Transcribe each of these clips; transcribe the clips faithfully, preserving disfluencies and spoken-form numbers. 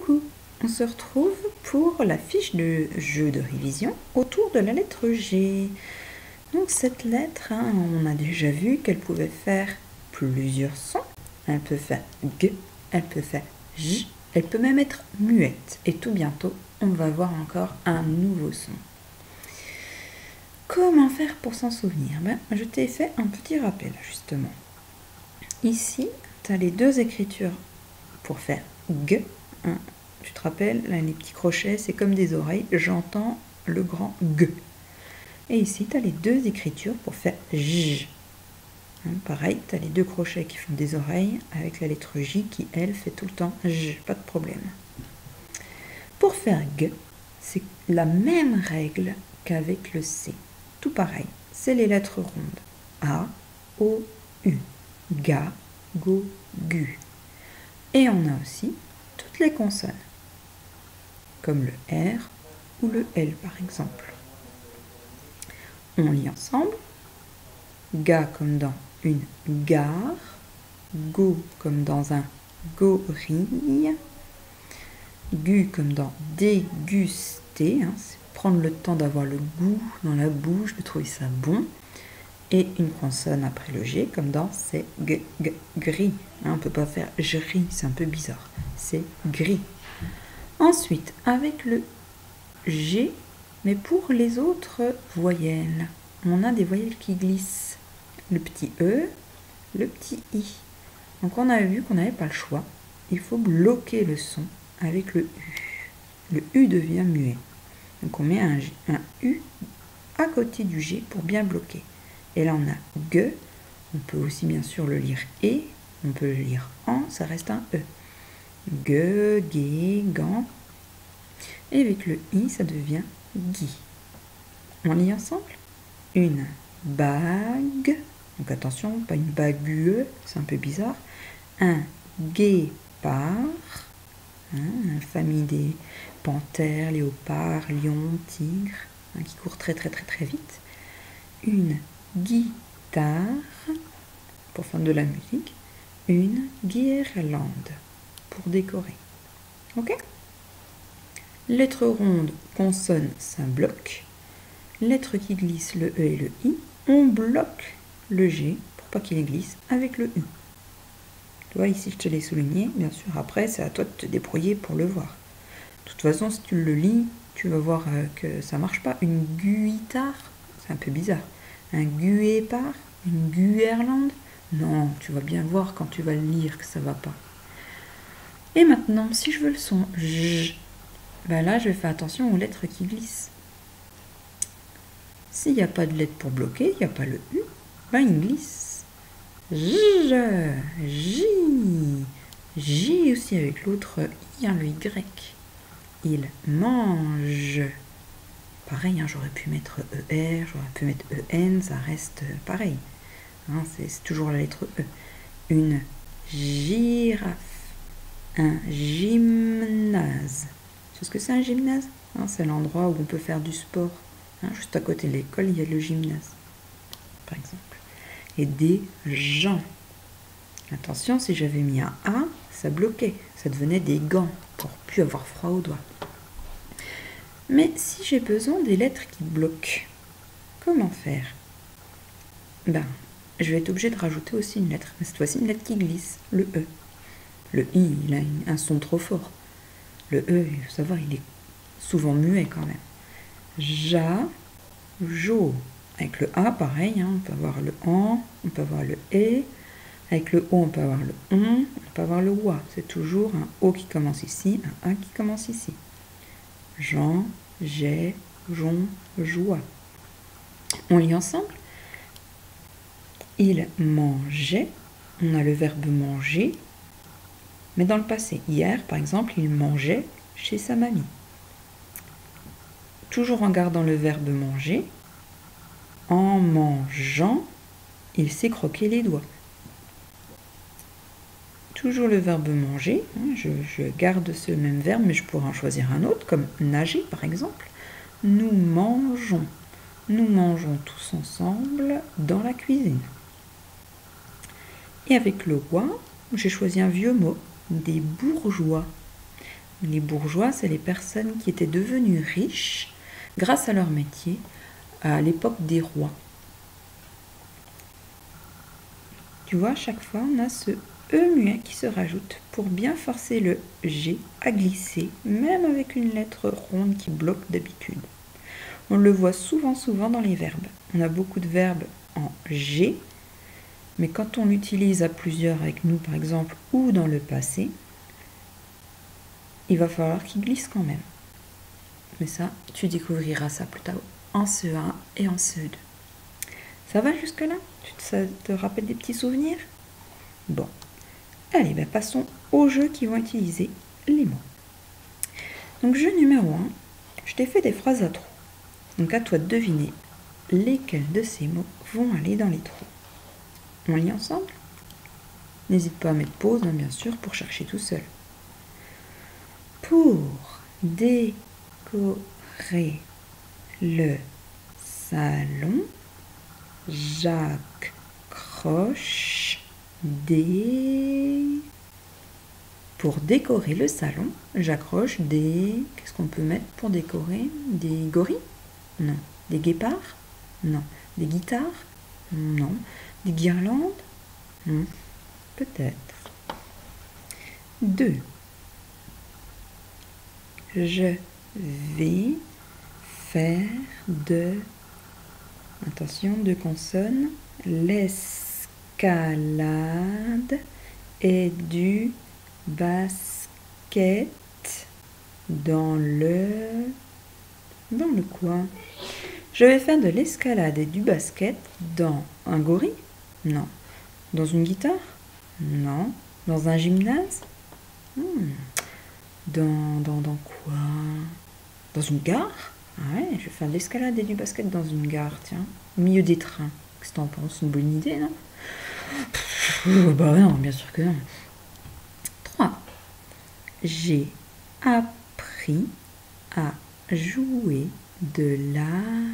Coucou, on se retrouve pour la fiche de jeu de révision autour de la lettre G. Donc cette lettre, hein, on a déjà vu qu'elle pouvait faire plusieurs sons. Elle peut faire G, elle peut faire J, elle peut même être muette. Et tout bientôt, on va voir encore un nouveau son. Comment faire pour s'en souvenir? Ben, je t'ai fait un petit rappel justement. Ici, tu as les deux écritures pour faire G. Hein, tu te rappelles, là, les petits crochets, c'est comme des oreilles. J'entends le grand G. Et ici, tu as les deux écritures pour faire J. Hein, pareil, tu as les deux crochets qui font des oreilles avec la lettre J qui, elle, fait tout le temps J. Pas de problème. Pour faire G, c'est la même règle qu'avec le C. Tout pareil, c'est les lettres rondes. A, O, U. Ga, Go, Gu. Et on a aussi toutes les consonnes, comme le R ou le L par exemple. On lit ensemble. Ga comme dans une gare. Go comme dans un gorille. Gu comme dans déguster. Hein, c'est prendre le temps d'avoir le goût dans la bouche, de trouver ça bon. Et une consonne après le G, comme dans c'est g, g, gris. Hein, on ne peut pas faire jri, c'est un peu bizarre. C'est gris. Ensuite, avec le G, mais pour les autres voyelles, on a des voyelles qui glissent. Le petit E, le petit I. Donc on a vu qu'on n'avait pas le choix. Il faut bloquer le son avec le U. Le U devient muet. Donc on met un, G, un U à côté du G pour bien bloquer. Et là, on a G. On peut aussi, bien sûr, le lire E. On peut le lire en. Ça reste un E. G, G, Gan. Et avec le I, ça devient Gui. On lit ensemble. Une bague. Donc attention, pas une bague. C'est un peu bizarre. Un guépard. Hein, une famille des panthères, léopards, lions, tigres. Hein, qui courent très, très, très, très vite. Une guitare, pour faire de la musique, une guirlande, pour décorer. Ok? Lettre ronde, consonne, ça bloque. Lettre qui glisse, le E et le I, on bloque le G, pour pas qu'il glisse, avec le U. Tu vois, ici je te l'ai souligné, bien sûr, après c'est à toi de te débrouiller pour le voir. De toute façon, si tu le lis, tu vas voir que ça marche pas. Une guitare, c'est un peu bizarre. Un guépard, une guirlande. Non, tu vas bien voir quand tu vas le lire que ça va pas. Et maintenant, si je veux le son J, ben là, je vais faire attention aux lettres qui glissent. S'il n'y a pas de lettre pour bloquer, il n'y a pas le U, ben il glisse. J, J, J aussi avec l'autre I, hein, le Y. Il mange. Pareil, hein, j'aurais pu mettre E R, j'aurais pu mettre E N, ça reste pareil. Hein, c'est toujours la lettre E. Une girafe. Un gymnase. Tu sais ce que c'est un gymnase? Hein, c'est l'endroit où on peut faire du sport. Hein, juste à côté de l'école, il y a le gymnase, par exemple. Et des gens. Attention, si j'avais mis un A, ça bloquait. Ça devenait des gants pour plus avoir froid aux doigts. Mais si j'ai besoin des lettres qui bloquent, comment faire? Ben, je vais être obligée de rajouter aussi une lettre. Mais cette fois-ci, une lettre qui glisse, le E. Le I, il a un son trop fort. Le E, il faut savoir, il est souvent muet quand même. Ja, Jo. Avec le A, pareil, hein, on peut avoir le AN, on peut avoir le E. Avec le O, on peut avoir le ON, on peut avoir le OUA. C'est toujours un O qui commence ici, un A qui commence ici. Jean, j'ai, jon, joie. On lit ensemble. Il mangeait. On a le verbe manger. Mais dans le passé. Hier, par exemple, il mangeait chez sa mamie. Toujours en gardant le verbe manger. En mangeant, il s'est croqué les doigts. Toujours le verbe manger, je, je garde ce même verbe, mais je pourrais en choisir un autre, comme nager par exemple. Nous mangeons, nous mangeons tous ensemble dans la cuisine. Et avec le roi, j'ai choisi un vieux mot, des bourgeois. Les bourgeois, c'est les personnes qui étaient devenues riches grâce à leur métier à l'époque des rois. Tu vois, à chaque fois, on a ce E muet qui se rajoute pour bien forcer le G à glisser, même avec une lettre ronde qui bloque d'habitude. On le voit souvent, souvent dans les verbes. On a beaucoup de verbes en G, mais quand on l'utilise à plusieurs avec nous, par exemple, ou dans le passé, il va falloir qu'il glisse quand même. Mais ça, tu découvriras ça plus tard en C E un et en C E deux. Ça va jusque-là? Ça te rappelle des petits souvenirs? Bon. Allez, ben passons aux jeux qui vont utiliser les mots. Donc, jeu numéro un, je t'ai fait des phrases à trous. Donc, à toi de deviner lesquels de ces mots vont aller dans les trous. On lit ensemble? N'hésite pas à mettre pause, hein, bien sûr, pour chercher tout seul. Pour décorer le salon, j'accroche des... Pour décorer le salon, j'accroche des... Qu'est-ce qu'on peut mettre pour décorer? Des gorilles? Non. Des guépards? Non. Des guitares? Non. Des guirlandes? Non. Peut-être. Deux. Je vais faire de... Attention, de consonnes. L'escalade et du basket dans le... Dans le quoi? Je vais faire de l'escalade et du basket dans un gorille? Non. Dans une guitare? Non. Dans un gymnase? hmm. Dans, dans, dans quoi? Dans une gare? Ah ouais, je vais faire de l'escalade et du basket dans une gare, tiens. Au milieu des trains. Qu'est-ce que t'en penses? Une bonne idée, non? Pff, bah non, bien sûr que non. trois. J'ai appris à jouer de la...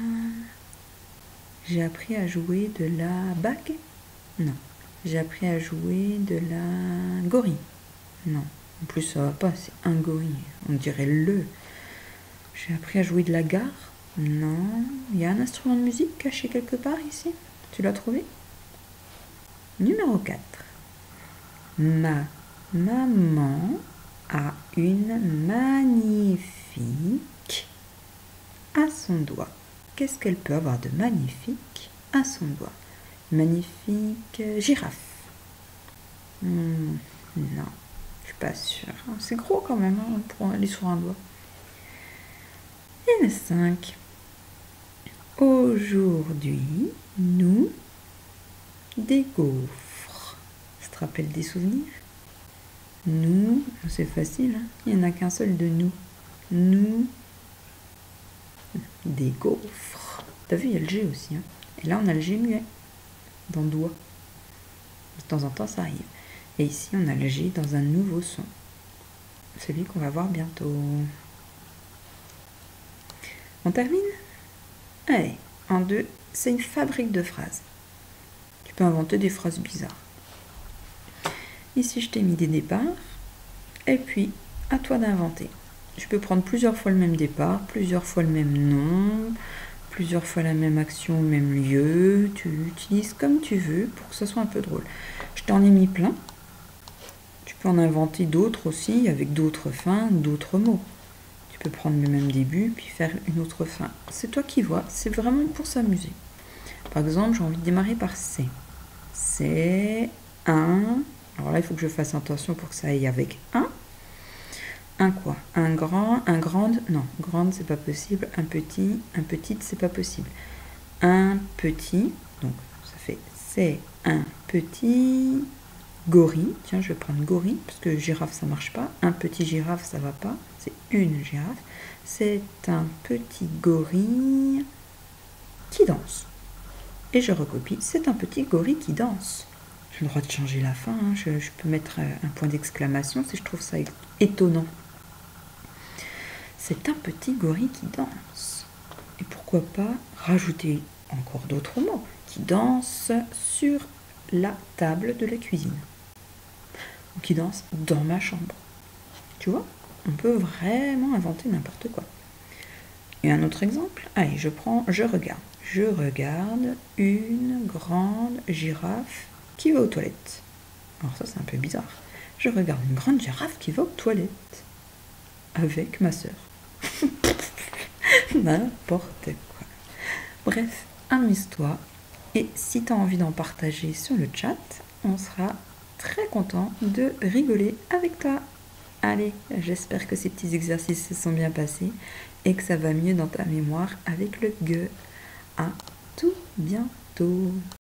J'ai appris à jouer de la bague? Non. J'ai appris à jouer de la gorille? Non. En plus, ça va pas, c'est un gorille. On dirait le. J'ai appris à jouer de la gare? Non. Il y a un instrument de musique caché quelque part ici? Tu l'as trouvé? Numéro quatre. Ma maman a une magnifique à son doigt. Qu'est-ce qu'elle peut avoir de magnifique à son doigt? Magnifique girafe. Hmm, non, je suis pas sûre. C'est gros quand même hein, pour aller sur un doigt. Et le cinq. Aujourd'hui, nous des gaufres. Ça te rappelle des souvenirs? Nous, c'est facile, hein, il n'y en a qu'un seul de nous. Nous des gaufres. T'as vu, il y a le G aussi. Hein. Et là, on a le G muet dans doigt. De temps en temps, ça arrive. Et ici, on a le G dans un nouveau son. Celui qu'on va voir bientôt. On termine? Allez, en deux, c'est une fabrique de phrases. Tu peux inventer des phrases bizarres. Ici, je t'ai mis des départs. Et puis, à toi d'inventer. Je peux prendre plusieurs fois le même départ, plusieurs fois le même nom, plusieurs fois la même action, le même lieu. Tu l'utilises comme tu veux pour que ce soit un peu drôle. Je t'en ai mis plein. Tu peux en inventer d'autres aussi, avec d'autres fins, d'autres mots. Tu peux prendre le même début, puis faire une autre fin. C'est toi qui vois, c'est vraiment pour s'amuser. Par exemple, j'ai envie de démarrer par C. C'est un... Alors là, il faut que je fasse attention pour que ça aille avec un. Un quoi? Un grand, un grande? Non, grande, c'est pas possible. Un petit, un petite, c'est pas possible. Un petit, donc ça fait c'est un petit gorille. Tiens, je vais prendre gorille, parce que girafe, ça marche pas. Un petit girafe, ça va pas. C'est une girafe. C'est un petit gorille qui danse. Et je recopie, c'est un petit gorille qui danse. J'ai le droit de changer la fin, hein. je, je peux mettre un point d'exclamation si je trouve ça étonnant. C'est un petit gorille qui danse. Et pourquoi pas rajouter encore d'autres mots qui dansent sur la table de la cuisine. Ou qui dansent dans ma chambre. Tu vois? On peut vraiment inventer n'importe quoi. Et un autre exemple, allez, je prends, je regarde. Je regarde une grande girafe qui va aux toilettes. Alors ça, c'est un peu bizarre. Je regarde une grande girafe qui va aux toilettes avec ma sœur. N'importe quoi. Bref, amuse-toi. Et si tu as envie d'en partager sur le chat, on sera très content de rigoler avec toi. Allez, j'espère que ces petits exercices se sont bien passés et que ça va mieux dans ta mémoire avec le G. À tout bientôt.